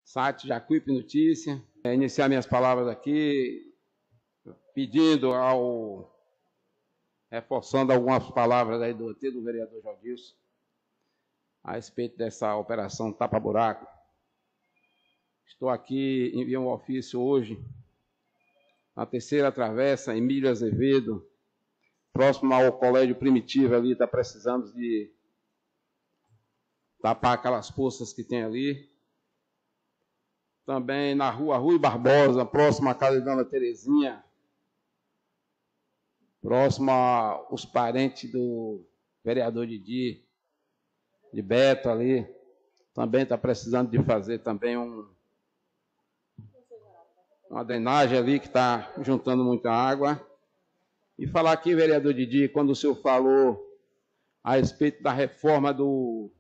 site Jacuípe Notícia. Iniciar minhas palavras aqui pedindo reforçando algumas palavras aí do vereador Jaldilson a respeito dessa operação tapa-buraco. Estou aqui, enviei um ofício hoje na terceira travessa, Emílio Azevedo, próximo ao Colégio Primitivo ali, está precisando de tapar aquelas poças que tem ali. Também na rua Rui Barbosa, próximo à casa de Dona Terezinha, próximo aos parentes do vereador Didi, de Beto ali, também está precisando de fazer também uma drenagem ali que está juntando muita água. E falar aqui, vereador Didi, quando o senhor falou a respeito da reforma do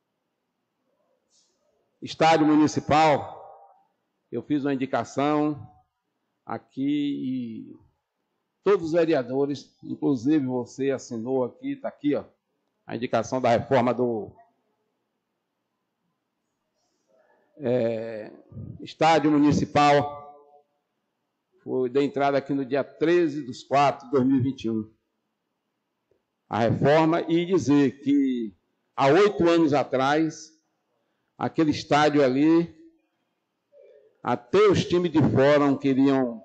estádio municipal, eu fiz uma indicação aqui e todos os vereadores, inclusive você assinou aqui, está aqui, ó, a indicação da reforma do estádio municipal. Foi de entrada aqui no dia 13/4/2021. A reforma, e dizer que há 8 anos atrás, aquele estádio ali, até os times de fora não queriam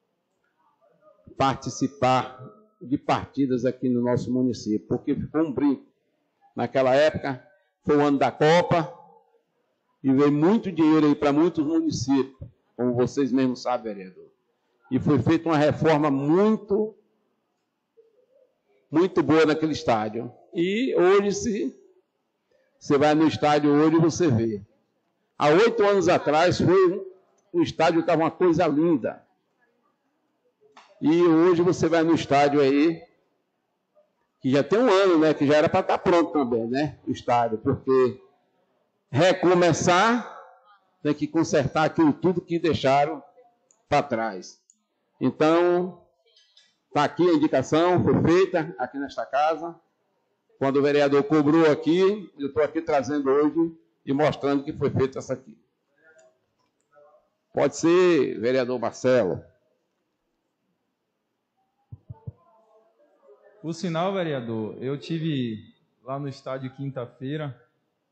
participar de partidas aqui no nosso município, porque ficou um brinco. Naquela época, foi o ano da Copa, e veio muito dinheiro aí para muitos municípios, como vocês mesmos sabem, vereador. E foi feita uma reforma muito boa naquele estádio. E hoje, se você vai no estádio hoje, você vê. Há 8 anos atrás, o estádio estava uma coisa linda. E hoje você vai no estádio aí, que já tem um ano, né? Que já era para estar pronto também, né? O estádio, porque recomeçar, tem que consertar aquilo tudo que deixaram para trás. Então, está aqui a indicação, foi feita aqui nesta casa. Quando o vereador cobrou aqui, eu estou aqui trazendo hoje e mostrando que foi feita essa aqui. Pode ser, vereador Marcelo. Por sinal, vereador, eu tive lá no estádio quinta-feira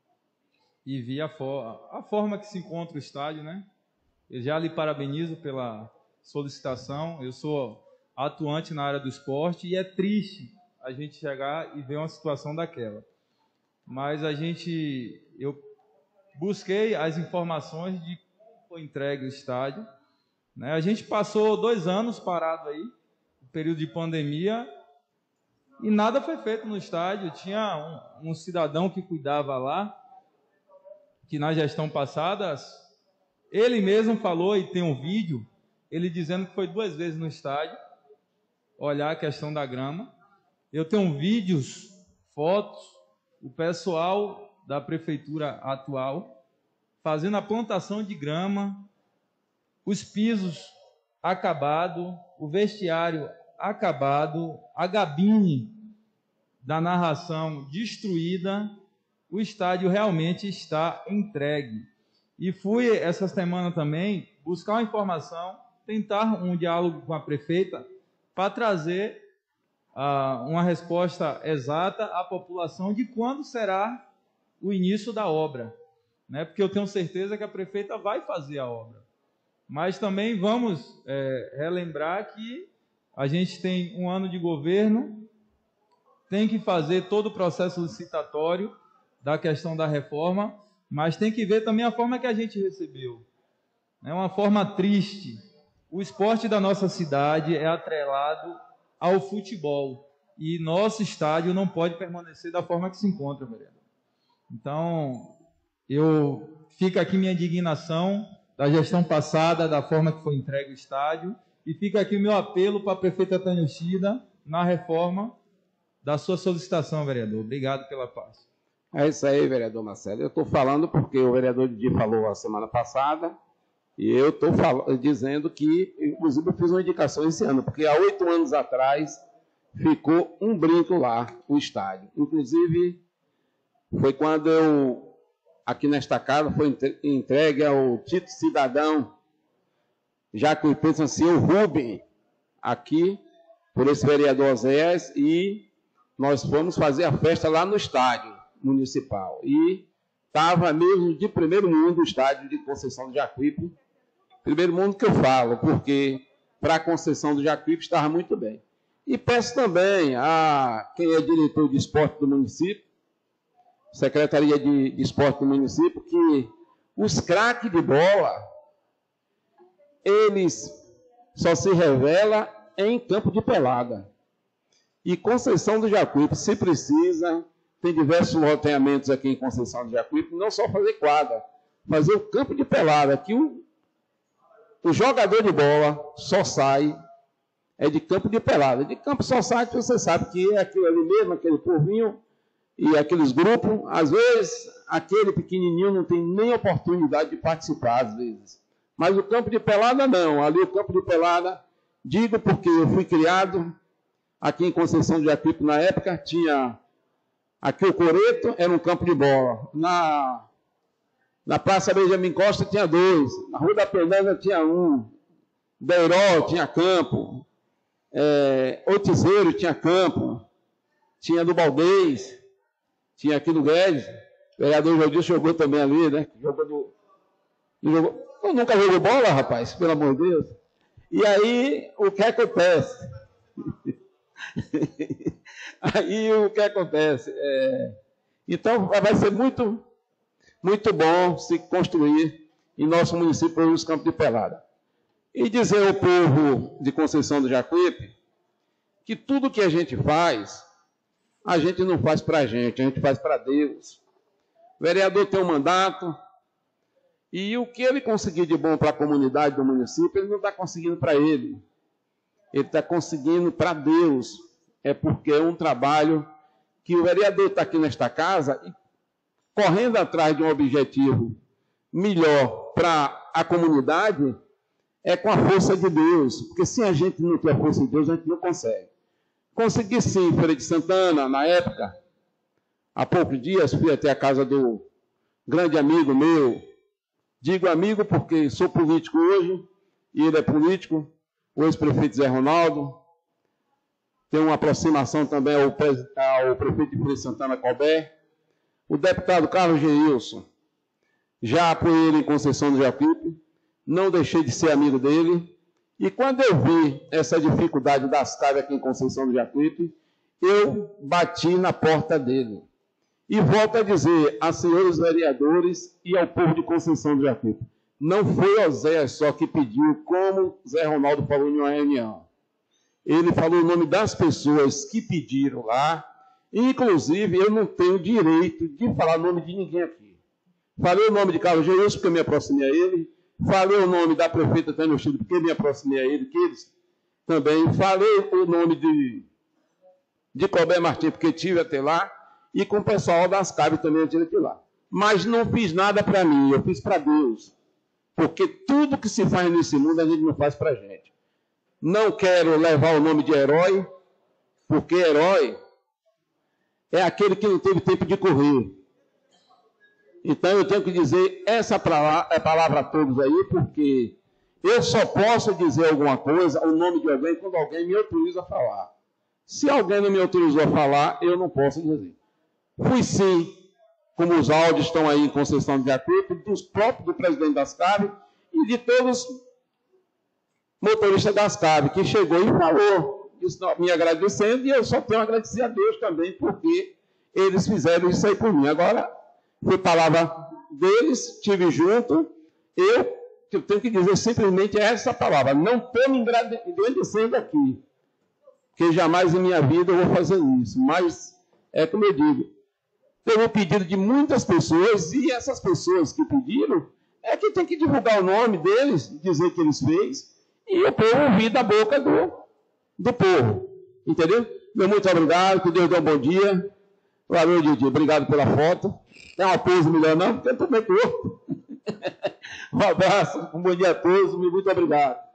e vi a forma que se encontra o estádio, né? Eu já lhe parabenizo pela solicitação. Eu sou atuante na área do esporte e é triste a gente chegar e ver uma situação daquela. Mas eu busquei as informações de como foi entregue o estádio, né? A gente passou 2 anos parado aí, no período de pandemia, e nada foi feito no estádio. Tinha um cidadão que cuidava lá, que na gestão passada, ele mesmo falou, e tem um vídeo, ele dizendo que foi 2 vezes no estádio, olhar a questão da grama. Eu tenho vídeos, fotos, o pessoal da prefeitura atual fazendo a plantação de grama, os pisos acabados, o vestiário acabado, a cabine da narração destruída. O estádio realmente está entregue. E fui essa semana também buscar uma informação, tentar um diálogo com a prefeita para trazer uma resposta exata à população de quando será o início da obra, né? Porque eu tenho certeza que a prefeita vai fazer a obra. Mas também vamos relembrar que a gente tem um ano de governo, tem que fazer todo o processo licitatório da questão da reforma, mas tem que ver também a forma que a gente recebeu. É uma forma triste. O esporte da nossa cidade é atrelado ao futebol e nosso estádio não pode permanecer da forma que se encontra, vereador. Então, fica aqui minha indignação da gestão passada, da forma que foi entregue o estádio, e fica aqui o meu apelo para a prefeita Tânia Uchida na reforma da sua solicitação, vereador. Obrigado pela paz. É isso aí, vereador Marcelo. Eu estou falando porque o vereador Didi falou a semana passada, e eu estou dizendo que, inclusive, eu fiz uma indicação esse ano, porque há 8 anos atrás ficou um brinco lá, o estádio. Inclusive, foi quando eu aqui nesta casa, foi entregue ao título cidadão jacuipense, assim, o Rubem, aqui, por esse vereador Oséias, e nós fomos fazer a festa lá no estádio municipal. E estava mesmo de primeiro mundo o estádio de Conceição do Jacuípe. Primeiro mundo que eu falo, porque para a Conceição do Jacuípe estava muito bem. E peço também a quem é diretor de esporte do município, Secretaria de Esporte do município, que os craques de bola, eles só se revelam em campo de pelada. E Conceição do Jacuípe, se precisa, tem diversos loteamentos aqui em Conceição do Jacuípe, não só fazer quadra, fazer o campo de pelada, que o jogador de bola só sai de campo de pelada. De campo só sai, você sabe que é aquilo ali mesmo, aquele povinho e aqueles grupos. Às vezes, aquele pequenininho não tem nem oportunidade de participar, às vezes. Mas o campo de pelada, não. Ali o campo de pelada, digo porque eu fui criado aqui em Conceição do Jacuípe, na época, tinha aqui o Coreto, era um campo de bola. Na Praça Benjamin Costa tinha 2. Na Rua da Fernanda tinha 1. Beiró tinha campo. Otizeiro tinha campo. Tinha do Baldez. Tinha aqui no Guedes. O vereador Jodilson jogou também ali, né? Eu nunca joguei bola, rapaz, pelo amor de Deus. E aí, o que acontece? Então, vai ser muito, muito bom se construir em nosso município os campos de pelada. E dizer ao povo de Conceição do Jacuípe que tudo que a gente faz, a gente não faz para a gente faz para Deus. O vereador tem um mandato, e o que ele conseguir de bom para a comunidade do município, ele não está conseguindo para ele. Ele está conseguindo para Deus. É porque é um trabalho que o vereador está aqui nesta casa, correndo atrás de um objetivo melhor para a comunidade, é com a força de Deus. Porque se a gente não tem a força de Deus, a gente não consegue. Consegui sim, Feira de Santana, na época, há poucos dias, fui até a casa do grande amigo meu. Digo amigo porque sou político hoje, e ele é político, o ex-prefeito Zé Ronaldo. Tem uma aproximação também ao prefeito de Feira de Santana, Colbert. O deputado Carlos Geilson, já apoiei ele em Conceição do Jacuípe, não deixei de ser amigo dele. E quando eu vi essa dificuldade das casas aqui em Conceição do Jacuípe, eu bati na porta dele. E volto a dizer a senhores vereadores e ao povo de Conceição do Jacuípe, não foi Oséias só que pediu, como Zé Ronaldo falou em uma reunião. Ele falou o nome das pessoas que pediram lá, inclusive eu não tenho direito de falar o nome de ninguém aqui. Falei o nome de Carlos Geilson, porque eu me aproximei a ele. Falei o nome da prefeita Tânia Chile, porque eu me aproximei a ele, que eles também. Falei o nome de Colbert Martins, porque tive até lá. E com o pessoal das cabines também eu tive até lá. Mas não fiz nada para mim, eu fiz para Deus. Porque tudo que se faz nesse mundo a gente não faz para a gente. Não quero levar o nome de herói, porque herói é aquele que não teve tempo de correr. Então eu tenho que dizer essa palavra a todos aí, porque eu só posso dizer alguma coisa, o nome de alguém, quando alguém me autoriza a falar. Se alguém não me autorizou a falar, eu não posso dizer. Fui sim, como os áudios estão aí em Conceição do Jacuípe, do presidente das CAB e de todos os motoristas das CAB, que chegou e falou, me agradecendo, e eu só tenho a agradecer a Deus também, porque eles fizeram isso aí por mim. Agora, foi palavra deles, estive junto, eu tenho que dizer simplesmente essa palavra, não estou me agradecendo aqui, porque jamais em minha vida eu vou fazer isso, mas é como eu digo, teve um pedido de muitas pessoas, e essas pessoas que pediram, é que tem que divulgar o nome deles, dizer que eles fez, e o povo ouvir da boca do povo, entendeu? Meu muito obrigado, que Deus dê um bom dia. Valeu, Didi, obrigado pela foto. Tem uma pose melhor não, porque eu também estou. Um abraço, um bom dia a todos, muito obrigado.